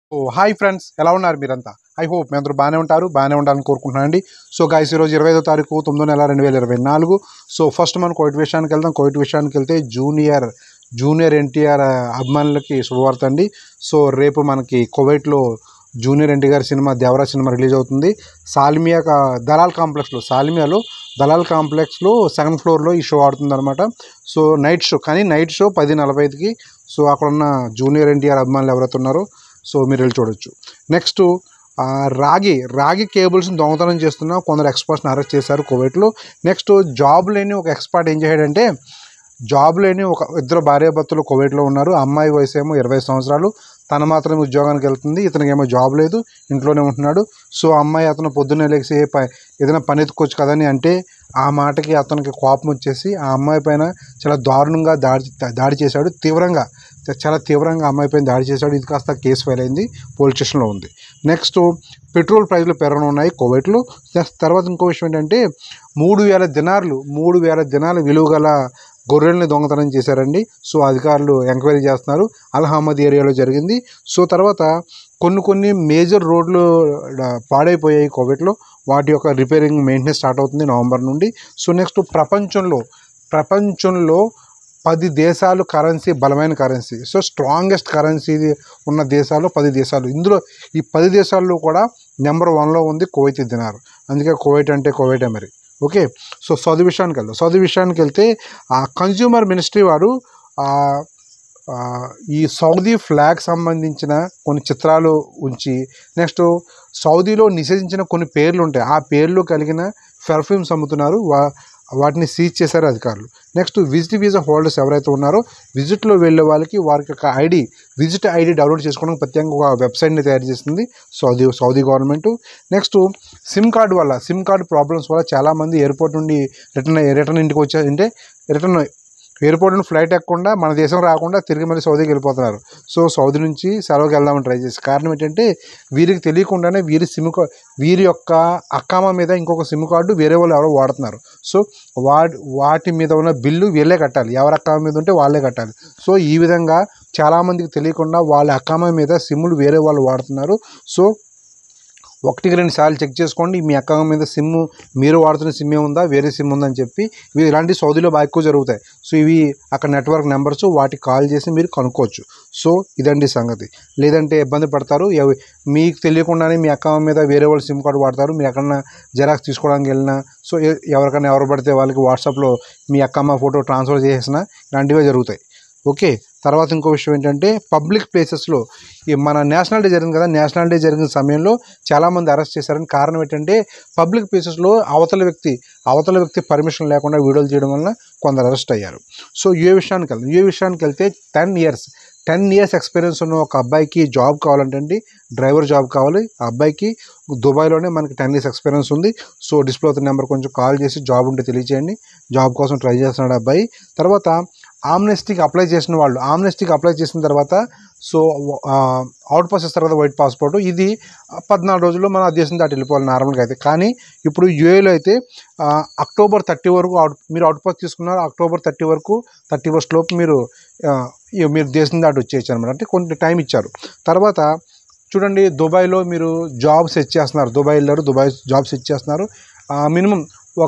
Hi friends, ఎలా ఉన్నారు మీరంతా? ఐ హోప్ మీ అందరూ బాగానే ఉంటారు, బాగానే ఉండాలని కోరుకుంటున్నానండి. సో గైస్, ఈరోజు 25వ తారీఖు 9వ నెల 2024. సో ఫస్ట్ మనం కోవిడ్ విషయానికి వెళ్దాం. కోవిడ్ విషయానికి వెళ్తే జూనియర్ ఎన్టీఆర్ అభిమానులకి శుభవార్త అండి. సో రేపు మనకి కువైట్లో జూనియర్ ఎన్టీఆర్ సినిమా దేవరా సినిమా రిలీజ్ అవుతుంది. సాల్మియాలో దలాల్ కాంప్లెక్స్లో సెకండ్ ఫ్లోర్లో ఈ షో ఆడుతుంది అనమాట. సో నైట్ షో 10:45కి. సో అక్కడ ఉన్న జూనియర్ ఎన్టీఆర్ అభిమానులు ఎవరైతే ఉన్నారో సో మీరు వెళ్ళి చూడొచ్చు. నెక్స్ట్ రాగి కేబుల్స్ని దొంగతనం చేస్తున్న కొందరు ఎక్స్పర్ట్స్ని అరెస్ట్ చేశారు కువైట్లో. నెక్స్ట్ జాబ్ లేని ఒక ఎక్స్పర్ట్ ఏం చేశాడంటే, ఇద్దరు భార్యాభర్తలు కువైట్లో ఉన్నారు. అమ్మాయి వయసు ఏమో 20 సంవత్సరాలు. తను మాత్రమే ఉద్యోగానికి వెళ్తుంది, ఇతనికి ఏమో జాబ్ లేదు, ఇంట్లోనే ఉంటున్నాడు. సో అమ్మాయి అతను పొద్దున్నే లేచి ఏదైనా పని ఎత్తుకోవచ్చు కదని అంటే, ఆ మాటకి అతనికి కోపం వచ్చేసి ఆ అమ్మాయి పైన చాలా దారుణంగా దాడి చేశాడు. చాలా తీవ్రంగా అమ్మాయి పైన దాడి చేశాడు. ఇది కాస్త కేసు ఫైల్ అయింది, పోలీస్ స్టేషన్లో ఉంది. నెక్స్ట్ పెట్రోల్ ప్రైజులు పెరగనున్నాయి కువైట్లో. తర్వాత ఇంకో విషయం ఏంటంటే, 3,000 దినాలు విలువ గల గొర్రెల్ని దొంగతనం చేశారండి. సో అధికారులు ఎంక్వైరీ చేస్తున్నారు. అల్హమద్ ఏరియాలో జరిగింది. సో తర్వాత కొన్ని మేజర్ రోడ్లు పాడైపోయాయి కువైట్లో. వాటి యొక్క రిపేరింగ్ మెయింటెనెన్స్ స్టార్ట్ అవుతుంది నవంబర్ నుండి. సో నెక్స్ట్ ప్రపంచంలో 10 దేశాలు కరెన్సీ, బలమైన కరెన్సీ, సో స్ట్రాంగెస్ట్ కరెన్సీ ఉన్న దేశాలు 10 దేశాలు. ఇందులో ఈ 10 దేశాల్లో కూడా నెంబర్ 1లో ఉంది కువైతీ దినార్. అందుకే కువైట్ అంటే కువైటే మరి. ఓకే, సో సౌదీ విషయానికి వెళ్తే ఆ కన్జ్యూమర్ మినిస్ట్రీ వారు ఈ సౌదీ ఫ్లాగ్ సంబంధించిన కొన్ని చిత్రాలు ఉంచి, నెక్స్ట్ సౌదీలో నిషేధించిన కొన్ని పేర్లు ఉంటాయి, ఆ పేర్లు కలిగిన పెర్ఫ్యూమ్స్ అమ్ముతున్నారు. వాటిని సీజ్ చేశారు అధికారులు. నెక్స్ట్ విజిట్ వీసా హోల్డర్స్ ఎవరైతే ఉన్నారో విజిట్లో వెళ్ళే వాళ్ళకి వారికి ఒక విజిట్ ఐడి డౌన్లోడ్ చేసుకోవడానికి ప్రత్యేకంగా ఒక వెబ్సైట్ని తయారు చేస్తుంది Saudi government. Next sim card problems వల్ల చాలామంది ఎయిర్పోర్ట్ నుండి రిటర్న్ ఇంటికి వచ్చారంటే ఎయిర్పోర్ట్ నుండి ఫ్లైట్ ఎక్కకుండా మన దేశం రాకుండా తిరిగి మళ్ళీ సౌదీకి వెళ్ళిపోతున్నారు. సో సౌదీ నుంచి సెలవుకి వెళ్దామని ట్రై చేసి, కారణం ఏంటంటే వీరికి తెలియకుండానే వీరి యొక్క అకామా మీద ఇంకొక సిమ్ కార్డు వేరే వాళ్ళు ఎవరో వాడుతున్నారు. సో వాటి మీద ఉన్న బిల్లు వీళ్ళే కట్టాలి, ఎవరి అకామా మీద ఉంటే వాళ్ళే కట్టాలి. సో ఈ విధంగా చాలామందికి తెలియకుండా వాళ్ళ అకామా మీద సిమ్ములు వేరే వాళ్ళు వాడుతున్నారు. సో 1-2 సార్లు చెక్ చేసుకోండి, మీ అకౌంట్ మీద మీరు వాడుతున్న సిమ్ ఉందా, వేరే సిమ్ ఉందని చెప్పి. ఇలాంటి సౌదీలో బాగా ఎక్కువ జరుగుతాయి. సో ఇవి అక్కడ నెట్వర్క్ నెంబర్స్, వాటికి కాల్ చేసి మీరు కనుక్కోవచ్చు. సో ఇదండి సంగతి. లేదంటే ఇబ్బంది పడతారు. మీకు తెలియకుండానే మీ అకౌంట్ మీద వేరే వాళ్ళు సిమ్ కార్డు వాడతారు. మీరు ఎక్కడన్నా జెరాక్స్ తీసుకోవడానికి వెళ్ళినా, సో ఎవరు పడితే వాళ్ళకి వాట్సాప్లో మీ అకౌంట్ ఫోటో ట్రాన్స్ఫర్ చేసినా ఇలాంటివే జరుగుతాయి. ఓకే, తర్వాత ఇంకో విషయం ఏంటంటే, పబ్లిక్ ప్లేసెస్లో మన నేషనల్ డే జరిగింది కదా, నేషనల్ డే జరిగిన సమయంలో చాలామంది అరెస్ట్ చేశారని. కారణం ఏంటంటే, పబ్లిక్ ప్లేసెస్లో అవతల వ్యక్తి పర్మిషన్ లేకుండా వీడియోలు చేయడం వల్ల కొందరు అరెస్ట్ అయ్యారు. సో యూఏ విషయానికి వెళ్తే 10 ఇయర్స్ ఎక్స్పీరియన్స్ ఉన్న ఒక అబ్బాయికి జాబ్ కావాలంటే డ్రైవర్ జాబ్ కావాలి. ఆ అబ్బాయికి దుబాయ్లోనే మనకి 10 ఇయర్స్ ఎక్స్పీరియన్స్ ఉంది. సో డిస్ప్లే అవుతున్న నెంబర్ కొంచెం కాల్ చేసి జాబ్ ఉంటే తెలియజేయండి. జాబ్ కోసం ట్రై చేస్తున్నాడు అబ్బాయి. తర్వాత ఆమ్నెస్టీకి అప్లై చేసిన తర్వాత సో అవుట్ పాస్ ఇస్తారు కదా, వైట్ పాస్పోర్ట్. ఇది 14 రోజుల్లో మనం ఆ దేశం దాటి వెళ్ళిపోవాలి నార్మల్గా అయితే. కానీ ఇప్పుడు యూఏలో అయితే అక్టోబర్ 30 వరకు మీరు అవుట్ పాస్ తీసుకున్నారు. అక్టోబర్ 31 లోపు మీరు దేశం దాటి వచ్చేయచ్చు అనమాట. అంటే కొంత టైం ఇచ్చారు. తర్వాత చూడండి, దుబాయ్లో మీరు జాబ్ సెట్ చేస్తున్నారు. దుబాయ్ జాబ్ సెట్ చేస్తున్నారు. మినిమం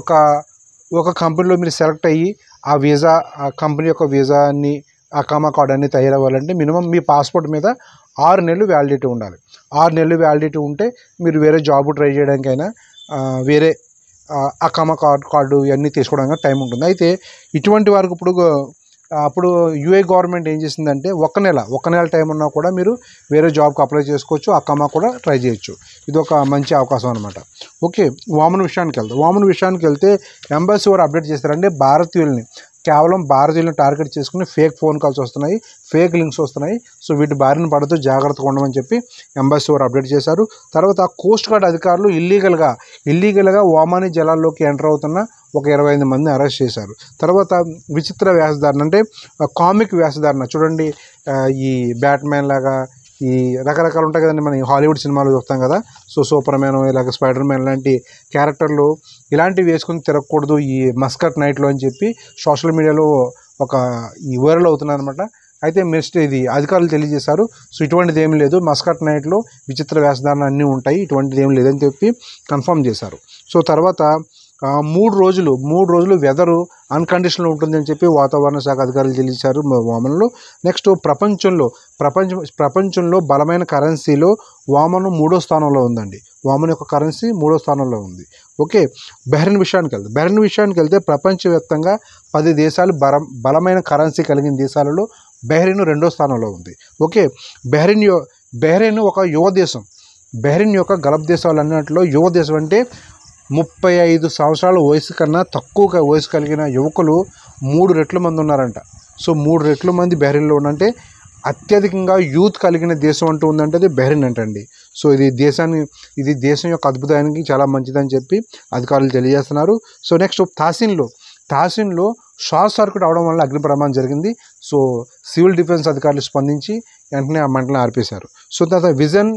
ఒక కంపెనీలో మీరు సెలెక్ట్ అయ్యి ఆ కంపెనీ యొక్క వీసాని, అకామా కార్డ్ అన్ని తయారవ్వాలంటే మినిమం మీ పాస్పోర్ట్ మీద 6 నెలలు వ్యాలిడిటీ ఉండాలి. 6 నెలలు వ్యాలిడిటీ ఉంటే మీరు వేరే జాబ్ ట్రై చేయడానికైనా వేరే అకామా కార్డు ఇవన్నీ తీసుకోవడానికి టైం ఉంటుంది. అయితే ఇటువంటి వారికి అప్పుడు యూఏ గవర్నమెంట్ ఏం చేసిందంటే, ఒక నెల టైం ఉన్నా కూడా మీరు వేరే జాబ్కి అప్లై చేసుకోవచ్చు, అకామా కూడా ట్రై చేయొచ్చు. ఇది ఒక మంచి అవకాశం అనమాట. ఓకే, వామన్ విషయానికి వెళ్తే ఎంబసీ వారు అప్డేట్ చేస్తారంటే, కేవలం భారతీయులను టార్గెట్ చేసుకుని ఫేక్ ఫోన్ కాల్స్ వస్తున్నాయి, ఫేక్ లింక్స్ వస్తున్నాయి. సో వీటి బారిన పడుతూ జాగ్రత్తగా ఉండమని చెప్పి ఎంబసీ వారు అప్డేట్ చేశారు. తర్వాత కోస్ట్ గార్డ్ అధికారులు ఇల్లీగల్గా ఒమానీ జలాల్లోకి ఎంటర్ అవుతున్న ఒక 25 మందిని అరెస్ట్ చేశారు. తర్వాత విచిత్ర వేషధారణ, అంటే కామిక్ వేషధారణ చూడండి. ఈ బ్యాట్మ్యాన్ లాగా ఈ రకరకాలు ఉంటాయి కదండి, మనం హాలీవుడ్ సినిమాలు చూస్తాం కదా. సో సూపర్ మ్యాన్, ఇలాగ స్పైడర్ మ్యాన్ లాంటి క్యారెక్టర్లు ఇలాంటివి వేసుకుని తిరగకూడదు ఈ మస్కట్ నైట్లో అని చెప్పి సోషల్ మీడియాలో ఈ వైరల్ అవుతున్నాయి అనమాట. అయితే నెక్స్ట్ ఇది అధికారులు తెలియజేశారు. సో ఇటువంటిది ఏమీ లేదు, మస్కట్ నైట్లో విచిత్ర వేషధారణ అన్నీ ఉంటాయి, ఇటువంటిది ఏమి లేదని చెప్పి కన్ఫర్మ్ చేశారు. సో తర్వాత 3 రోజులు వెదరు అన్కండిషన్లో ఉంటుందని చెప్పి వాతావరణ శాఖ అధికారులు తెలియజేశారు వామన్లో. నెక్స్ట్ ప్రపంచంలో బలమైన కరెన్సీలో వామన్ 3వ స్థానంలో ఉందండి. వామన్ యొక్క కరెన్సీ 3వ స్థానంలో ఉంది. ఓకే, బహ్రెయిన్ విషయానికి వెళ్తే ప్రపంచవ్యాప్తంగా 10 దేశాలు బలమైన కరెన్సీ కలిగిన దేశాలలో బహ్రెయిన్ 2వ స్థానంలో ఉంది. ఓకే, బహ్రెయిన్ ఒక యువ దేశం. బహ్రెయిన్ యొక్క గల్ఫ్ దేశాలన్నింటిలో యువ దేశం. అంటే 35 సంవత్సరాల వయసు కన్నా తక్కువ వయసు కలిగిన యువకులు 3 రెట్ల మంది ఉన్నారంట. సో 3 రెట్ల మంది బహ్రెయిన్లో ఉన్నంటే అత్యధికంగా యూత్ కలిగిన దేశం అంటూ ఉందంటే అది బహ్రెయిన్ అంటండి. సో ఇది దేశం యొక్క అద్భుతానికి చాలా మంచిదని చెప్పి అధికారులు తెలియజేస్తున్నారు. సో నెక్స్ట్ తాసిన్లో షార్ట్ సర్క్యూట్ అవడం వల్ల అగ్ని ప్రమాదం జరిగింది. సో సివిల్ డిఫెన్స్ అధికారులు స్పందించి వెంటనే ఆ మంటలను ఆర్పేశారు. సో తర్వాత విజన్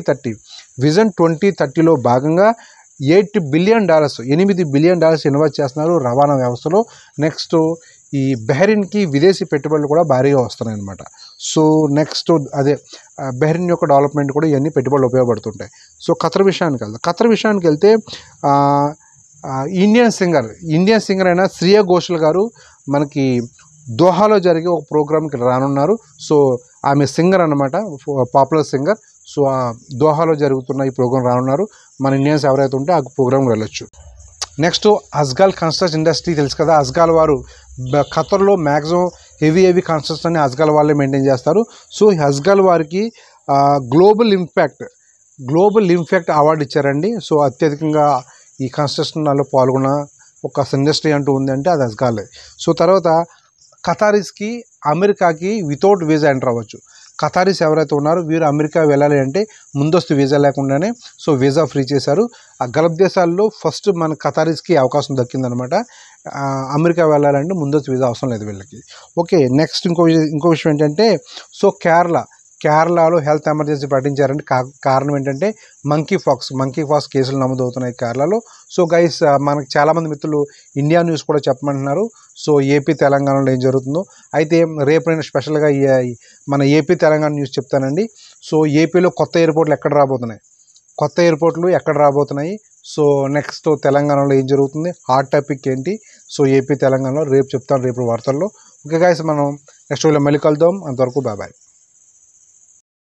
2030లో భాగంగా $8 బిలియన్ ఇన్వెస్ట్ చేస్తున్నారు రవాణా వ్యవస్థలో. నెక్స్ట్ ఈ బహ్రెయిన్కి విదేశీ పెట్టుబడులు కూడా భారీగా వస్తున్నాయి అన్నమాట. సో నెక్స్ట్ బహ్రెయిన్ యొక్క డెవలప్మెంట్ కూడా ఇవన్నీ పెట్టుబడులు ఉపయోగపడుతుంటాయి. సో ఖతర్ విషయానికి వెళ్తే ఇండియన్ సింగర్ అయిన శ్రేయా ఘోషల్ గారు మనకి దోహాలో జరిగే ఒక ప్రోగ్రామ్కి రానున్నారు. సో ఆమె సింగర్ అన్నమాట, పాపులర్ సింగర్. సో దోహాలో జరుగుతున్న ఈ ప్రోగ్రాం రానున్నారు. మన ఇండియన్స్ ఎవరైతే ఉంటే ఆ ప్రోగ్రామ్కి వెళ్ళొచ్చు. నెక్స్ట్ అస్గాల్ కన్స్ట్రక్షన్ ఇండస్ట్రీ తెలుసు కదా. అస్గాల్ వారు ఖతర్లో మ్యాక్సిమం హెవీ కన్స్ట్రక్షన్ అని అస్గాల్ వాళ్ళే మెయింటైన్ చేస్తారు. సో అస్గాల్ వారికి గ్లోబల్ ఇంపాక్ట్ అవార్డు ఇచ్చారండి. సో అత్యధికంగా ఈ కన్స్ట్రక్షన్లో పాల్గొన్న ఒక ఇండస్ట్రీ అంటూ ఉంది అంటే అది అస్గాలే. సో తర్వాత ఖతారీస్కి అమెరికాకి వితౌట్ వీసా ఎంటర్ అవ్వచ్చు. ఖతారీస్ ఎవరైతే ఉన్నారో వీరు అమెరికా వెళ్ళాలి అంటే ముందస్తు వీసా లేకుండానే సో వీసా ఫ్రీ చేశారు. ఆ గల్ఫ్ దేశాల్లో ఫస్ట్ మన ఖతారీస్కి అవకాశం దక్కిందనమాట. అమెరికా వెళ్ళాలంటే ముందస్తు వీసా అవసరం లేదు వీళ్ళకి. ఓకే, నెక్స్ట్ ఇంకో విషయం ఏంటంటే సో కేరళలో హెల్త్ ఎమర్జెన్సీ ప్రకటించారంటే కారణం ఏంటంటే మంకీ ఫాక్స్ కేసులు నమోదవుతున్నాయి కేరళలో. సో గైస్, మనకు చాలామంది మిత్రులు ఇండియా న్యూస్ కూడా చెప్పమంటున్నారు. సో ఏపీ తెలంగాణలో ఏం జరుగుతుందో అయితే రేపు నేను స్పెషల్గా మన ఏపీ తెలంగాణ న్యూస్ చెప్తానండి. సో ఏపీలో కొత్త ఎయిర్పోర్ట్లు ఎక్కడ రాబోతున్నాయి, సో నెక్స్ట్ తెలంగాణలో ఏం జరుగుతుంది, హాట్ టాపిక్ ఏంటి, సో ఏపీ తెలంగాణలో రేపు చెప్తాను, రేపు వార్తల్లో. ఓకే గైస్, మనం నెక్స్ట్ వీడియో మళ్ళీ కలుద్దాం. అంతవరకు బాయ్.